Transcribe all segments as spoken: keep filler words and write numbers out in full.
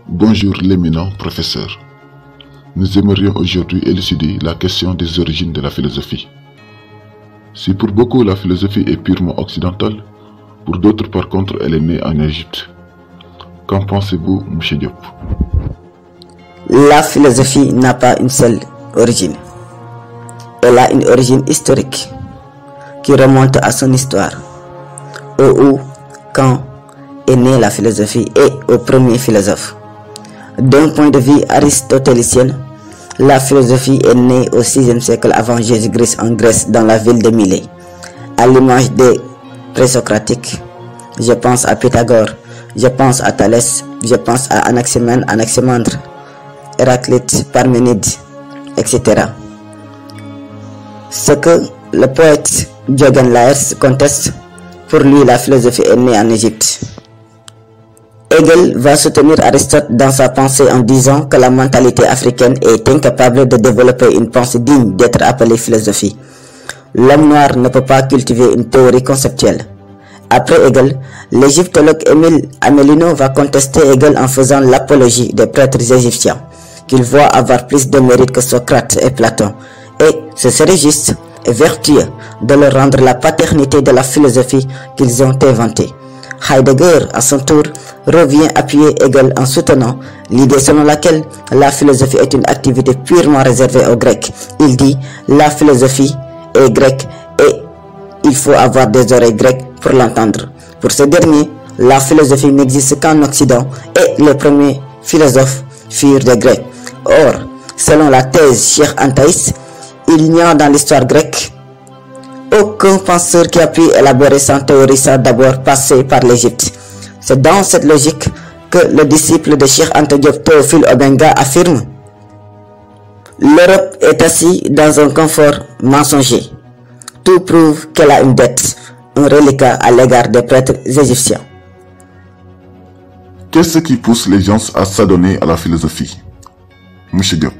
Bonjour l'éminent professeur. Nous aimerions aujourd'hui élucider la question des origines de la philosophie. Si pour beaucoup la philosophie est purement occidentale, pour d'autres par contre elle est née en Égypte. Qu'en pensez-vous, M. Diop? La philosophie n'a pas une seule origine. Elle a une origine historique qui remonte à son histoire, au où, quand est née la philosophie et aux premiers philosophes. D'un point de vue aristotélicien, la philosophie est née au sixième siècle avant Jésus-Christ en Grèce, dans la ville de Milet. À l'image des présocratiques, je pense à Pythagore, je pense à Thalès, je pense à Anaximène, Anaximandre, Héraclite, Parménide, et cetera. Ce que le poète Diogen Laërce conteste, pour lui la philosophie est née en Égypte. Hegel va soutenir Aristote dans sa pensée en disant que la mentalité africaine est incapable de développer une pensée digne d'être appelée philosophie. L'homme noir ne peut pas cultiver une théorie conceptuelle. Après Hegel, l'égyptologue Émile Amelino va contester Hegel en faisant l'apologie des prêtres égyptiens, qu'il voit avoir plus de mérite que Socrate et Platon, et ce serait juste et vertueux de leur rendre la paternité de la philosophie qu'ils ont inventée. Heidegger, à son tour, revient appuyer Hegel en soutenant l'idée selon laquelle la philosophie est une activité purement réservée aux Grecs. Il dit « la philosophie est grecque et il faut avoir des oreilles grecques pour l'entendre ». Pour ce dernier, la philosophie n'existe qu'en Occident et les premiers philosophes furent des Grecs. Or, selon la thèse Cheikh Antaïs, il n'y a dans l'histoire grecque aucun penseur qui a pu élaborer sa théorie sans d'abord passer par l'Égypte. C'est dans cette logique que le disciple de Cheikh Anta Diop, Théophile Obenga, affirme « L'Europe est assise dans un confort mensonger. Tout prouve qu'elle a une dette, un reliquat à l'égard des prêtres égyptiens. » Qu'est-ce qui pousse les gens à s'adonner à la philosophie, M. Diop?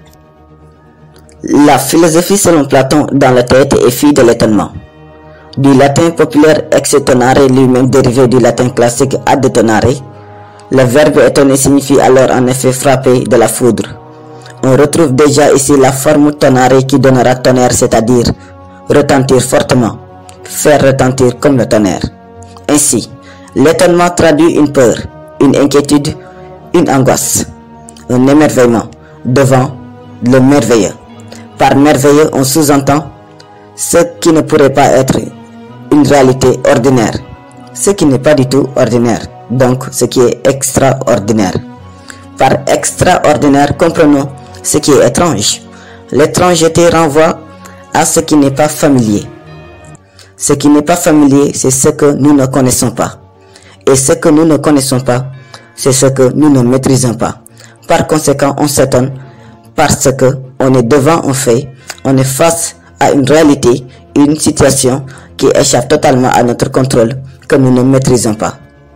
La philosophie, selon Platon, dans le tête est fille de l'étonnement. Du latin populaire extonare, lui-même dérivé du latin classique addetonare, le verbe étonner signifie alors en effet frapper de la foudre. On retrouve déjà ici la forme tonare qui donnera tonnerre, c'est-à-dire retentir fortement, faire retentir comme le tonnerre. Ainsi, l'étonnement traduit une peur, une inquiétude, une angoisse, un émerveillement devant le merveilleux. Par merveilleux, on sous-entend ce qui ne pourrait pas être une réalité ordinaire, ce qui n'est pas du tout ordinaire, donc ce qui est extraordinaire. Par extraordinaire, comprenons ce qui est étrange. L'étrangeté renvoie à ce qui n'est pas familier. Ce qui n'est pas familier, c'est ce que nous ne connaissons pas. Et ce que nous ne connaissons pas, c'est ce que nous ne maîtrisons pas. Par conséquent, on s'étonne parce que on est devant un fait, on est face à une réalité, une situation qui échappe totalement à notre contrôle, que nous ne maîtrisons pas.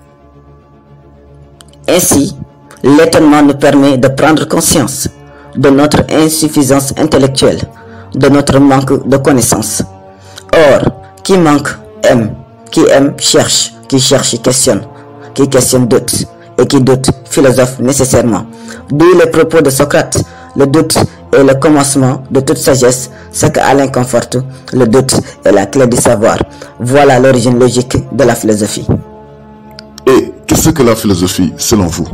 Ainsi, l'étonnement nous permet de prendre conscience de notre insuffisance intellectuelle, de notre manque de connaissances. Or, qui manque aime, qui aime cherche, qui cherche questionne, qui questionne doute, et qui doute philosophe nécessairement. D'où les propos de Socrate, le doute est le commencement de toute sagesse, ce que Alain conforte, le doute est la clé du savoir. Voilà l'origine logique de la philosophie. Et qu'est-ce que la philosophie selon vous?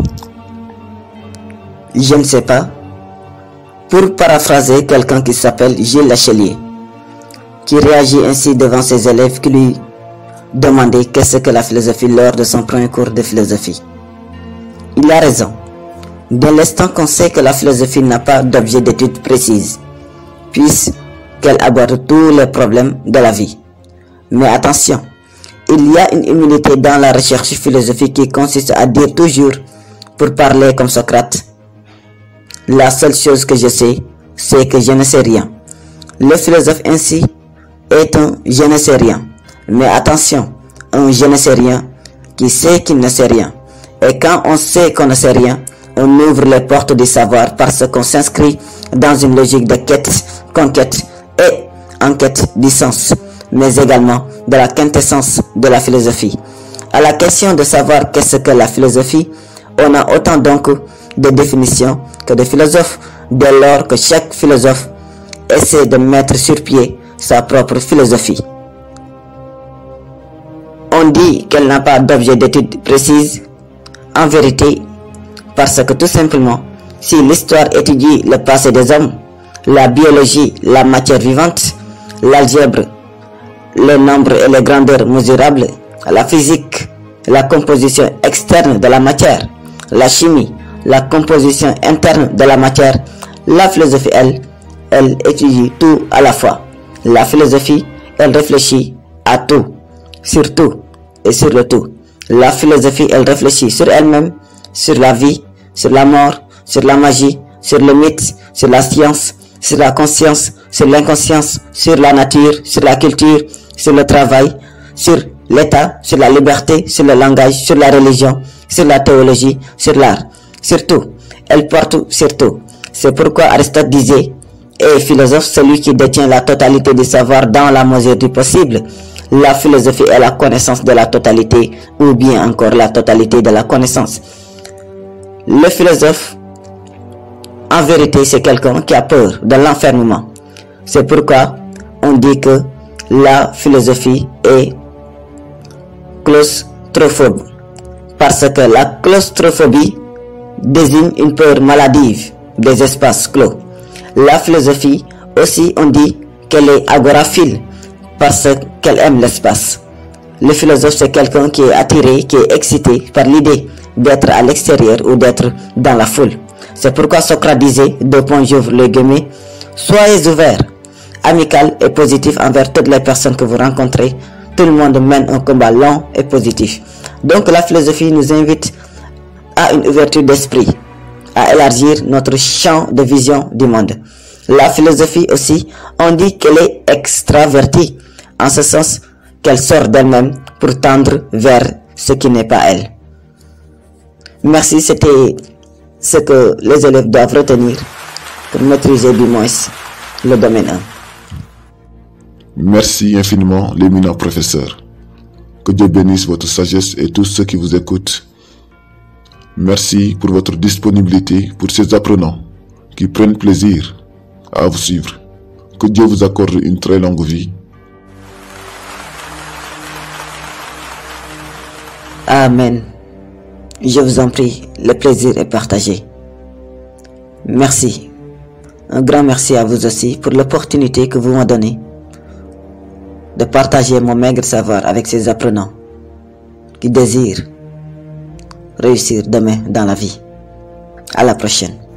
Je ne sais pas. Pour paraphraser quelqu'un qui s'appelle Gilles Lachelier, qui réagit ainsi devant ses élèves qui lui demandaient qu'est-ce que la philosophie lors de son premier cours de philosophie. Il a raison. Dès l'instant qu'on sait que la philosophie n'a pas d'objet d'étude précise, puisqu'elle aborde tous les problèmes de la vie. Mais attention, il y a une humilité dans la recherche philosophique qui consiste à dire toujours, pour parler comme Socrate, la seule chose que je sais, c'est que je ne sais rien. Le philosophe ainsi est un je ne sais rien. Mais attention, un je ne sais rien qui sait qu'il ne sait rien. Et quand on sait qu'on ne sait rien, on ouvre les portes du savoir parce qu'on s'inscrit dans une logique de quête, conquête et enquête du sens, mais également de la quintessence de la philosophie. À la question de savoir qu'est-ce que la philosophie, On a autant donc de définitions que de philosophes, dès lors que chaque philosophe essaie de mettre sur pied sa propre philosophie. On dit qu'elle n'a pas d'objet d'étude précise, en vérité, parce que tout simplement, si l'histoire étudie le passé des hommes, la biologie, la matière vivante, l'algèbre, le nombre et les grandeurs mesurables, la physique, la composition externe de la matière, la chimie, la composition interne de la matière, la philosophie, elle, elle étudie tout à la fois. La philosophie, elle réfléchit à tout, sur tout et sur le tout. La philosophie, elle réfléchit sur elle-même, sur la vie, sur la mort, sur la magie, sur le mythe, sur la science, sur la conscience, sur l'inconscience, sur la nature, sur la culture, sur le travail, sur l'État, sur la liberté, sur le langage, sur la religion, sur la théologie, sur l'art, sur tout. Elle porte sur tout. C'est pourquoi Aristote disait, et philosophe, celui qui détient la totalité du savoir dans la mesure du possible. La philosophie est la connaissance de la totalité, ou bien encore la totalité de la connaissance. Le philosophe, en vérité, c'est quelqu'un qui a peur de l'enfermement. C'est pourquoi on dit que la philosophie est claustrophobe. Parce que la claustrophobie désigne une peur maladive des espaces clos. La philosophie aussi, on dit qu'elle est agoraphile parce qu'elle aime l'espace. Le philosophe, c'est quelqu'un qui est attiré, qui est excité par l'idée d'être à l'extérieur ou d'être dans la foule. C'est pourquoi Socrate disait, deux points j'ouvre les guillemets, soyez ouverts, amical et positif envers toutes les personnes que vous rencontrez. Tout le monde mène un combat long et positif. Donc la philosophie nous invite à une ouverture d'esprit, à élargir notre champ de vision du monde. La philosophie aussi, on dit qu'elle est extravertie, en ce sens qu'elle sort d'elle-même pour tendre vers ce qui n'est pas elle. Merci, c'était ce que les élèves doivent retenir pour maîtriser du moins le domaine un. Merci infiniment, l'éminent professeur. Que Dieu bénisse votre sagesse et tous ceux qui vous écoutent. Merci pour votre disponibilité pour ces apprenants qui prennent plaisir à vous suivre. Que Dieu vous accorde une très longue vie. Amen. Je vous en prie, le plaisir est partagé. Merci. Un grand merci à vous aussi pour l'opportunité que vous m'avez donnée de partager mon maigre savoir avec ces apprenants qui désirent réussir demain dans la vie. À la prochaine.